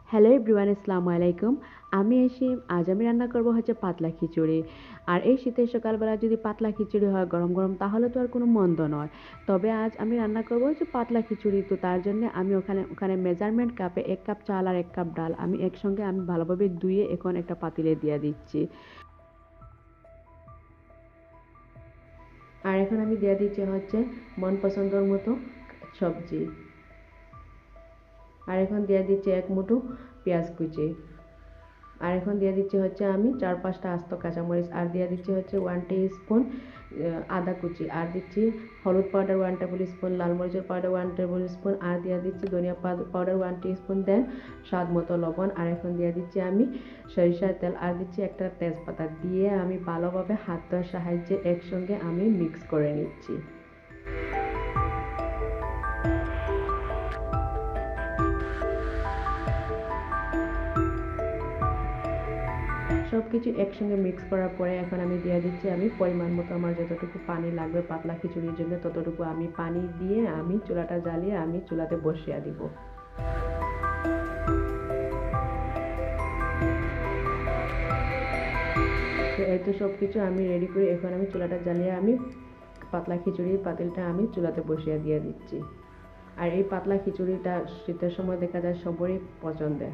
Hello everyone, আসসালামু আলাইকুম। আমি এসিম। আজ আমি রান্না করব হচ্ছে পাতলা খিচুড়ি। আর এই শীতের সকালবেলা যদি পাতলা খিচুড়ি হয় গরম গরম, তাহলে তো আর কোনো মন্দ নয়। তবে আজ আমি রান্না করব হচ্ছে পাতলা খিচুড়ি। তো তার জন্য আমি ওখানে মেজারমেন্ট কাপে 1 কাপ চাল আর 1 কাপ ডাল আমি একসঙ্গে ভালোভাবে ধুয়ে এখন একটা পাতিলে দিয়ে দিচ্ছি। আর এখন আমি দিয়ে দিচ্ছি হচ্ছে মন পছন্দর মতো সবজি। আর এখন দিয়ে দিচ্ছি 1 মুঠো পেঁয়াজ কুচি। আর এখন দিয়ে দিচ্ছি হচ্ছে আমি 4-5টা আস্ত কাঁচামরিচ। আর দিয়ে দিচ্ছি হচ্ছে 1 টিস্পুন আদা কুচি। আর দিচ্ছি হলুদ পাউডার 1 টেবিল স্পুন, লাল মরিচের পাউডার 1 টেবিল স্পুন। আর দিয়ে দিচ্ছি ধনিয়া পাউডার 1 টিস্পুন, দেন স্বাদ মতো লবণ। আর এখন দিয়ে দিচ্ছি আমি সরিষার তেল। আর দিচ্ছি একটা তেজপাতা দিয়ে আমি ভালোভাবে হাতের সাহায্যে একসঙ্গে আমি মিক্স করে নিচ্ছি। সব কিছু একসঙ্গে মিক্স করার পরে এখন আমি দিয়ে দিচ্ছি আমি পরিমাণ মতো আমার যতটুকু পানি লাগবে পাতলা খিচুড়ির জন্য, ততটুকু আমি পানি দিয়ে আমি চুলাটা জ্বালিয়ে আমি চুলাতে বসিয়ে দিব। তো এই তো সব কিছু আমি রেডি করে এখন আমি চুলাটা জ্বালিয়ে আমি পাতলা খিচুড়ির পাতিলটা আমি চুলাতে বসিয়ে দিয়ে দিচ্ছি। আর এই পাতলা খিচুড়িটা শীতের সময় দেখা যায় সবারই পছন্দের।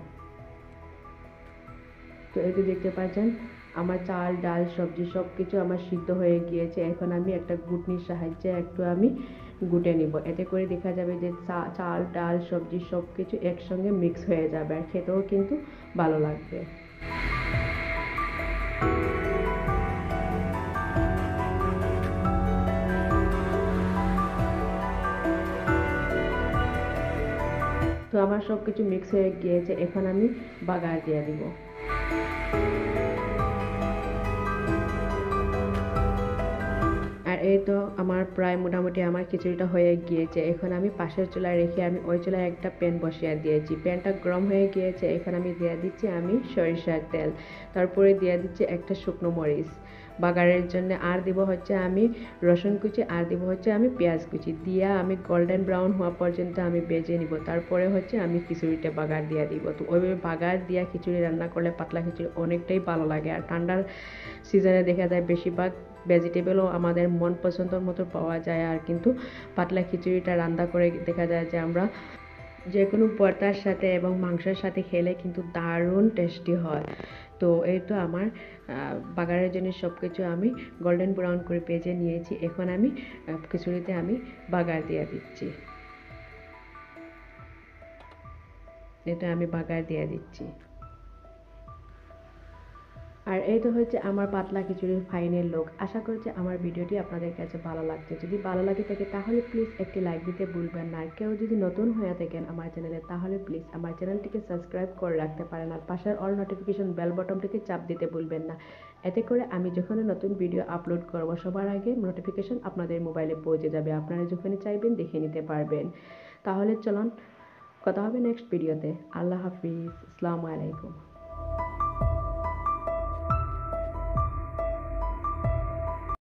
তো এই যে দেখতে পাচ্ছেন আমার চাল ডাল সবজি সব কিছু আমার সিদ্ধ হয়ে গিয়েছে। এখন আমি একটা ঘুটনির সাহায্যে একটু আমি গুটে নিব। এতে করে দেখা যাবে যে চাল ডাল সবজি সব কিছু একসঙ্গে মিক্স হয়ে যাবে আর খেতেও কিন্তু ভালো লাগবে। তো আমার সব কিছু মিক্স হয়ে গিয়েছে, এখন আমি বাগার দিয়ে দিব। আর এই তো আমার প্রায় মোটামুটি আমার খিচুড়িটা হয়ে গিয়েছে। এখন আমি পাশের চুলায় রেখে আমি ওই চুলায় একটা প্যান বসিয়ে দিয়েছি। প্যানটা গরম হয়ে গিয়েছে, এখন আমি দিয়ে দিচ্ছি আমি সরিষার তেল। তারপরে দিয়ে দিচ্ছি একটা শুকনো মরিচ বাগারের জন্য। আর দিব হচ্ছে আমি রসুন কুচি। আর দিব হচ্ছে আমি পেঁয়াজ কুচি দিয়ে আমি গোল্ডেন ব্রাউন হওয়া পর্যন্ত আমি ভেজে নিব। তারপরে হচ্ছে আমি খিচুড়িটা বাগার দিয়ে দিব। তো ওইভাবে বাগার দিয়ে খিচুড়ি রান্না করলে পাতলা খিচুড়ি অনেকটাই ভালো লাগে। আর ঠান্ডার সিজনে দেখা যায় বেশিরভাগ ভেজিটেবলও আমাদের মন পছন্দর মতো পাওয়া যায়। আর কিন্তু পাতলা খিচুড়িটা রান্না করে দেখা যায় যে আমরা যে কোনো ভর্তার সাথে এবং মাংসের সাথে খেলে কিন্তু দারুণ টেস্টি হয়। তো এই তো আমার বাগারের জন্য সব কিছু আমি গোল্ডেন ব্রাউন করে ভেজে নিয়েছি। এখন আমি খিচুড়িতে আমি বাগার দিয়ে দিচ্ছি। এটা আমি বাগার দিয়ে দিচ্ছি। আর এই তো হচ্ছে আমার পাতলা খিচুড়ির ফাইনাল লুক। আশা করছি আমার ভিডিওটি আপনাদের কাছে ভালো লাগছে। যদি ভালো লাগে থাকে তাহলে প্লিজ একটি লাইক দিতে ভুলবেন না। আর কেউ যদি নতুন হয়ে থাকেন আমার চ্যানেলে তাহলে প্লিজ আমার চ্যানেলটিকে সাবস্ক্রাইব করে রাখতে পারেন। আর পাশের অল নোটিফিকেশন বেল বটনটিতে চাপ দিতে ভুলবেন না। এতে করে আমি যখনই নতুন ভিডিও আপলোড করব সবার আগে নোটিফিকেশন আপনাদের মোবাইলে পৌঁছে যাবে। আপনারা যখনই চাইবেন দেখে নিতে পারবেন। তাহলে চলুন কথা হবে নেক্সট ভিডিওতে। আল্লাহ হাফিজ, আসসালামু আলাইকুম।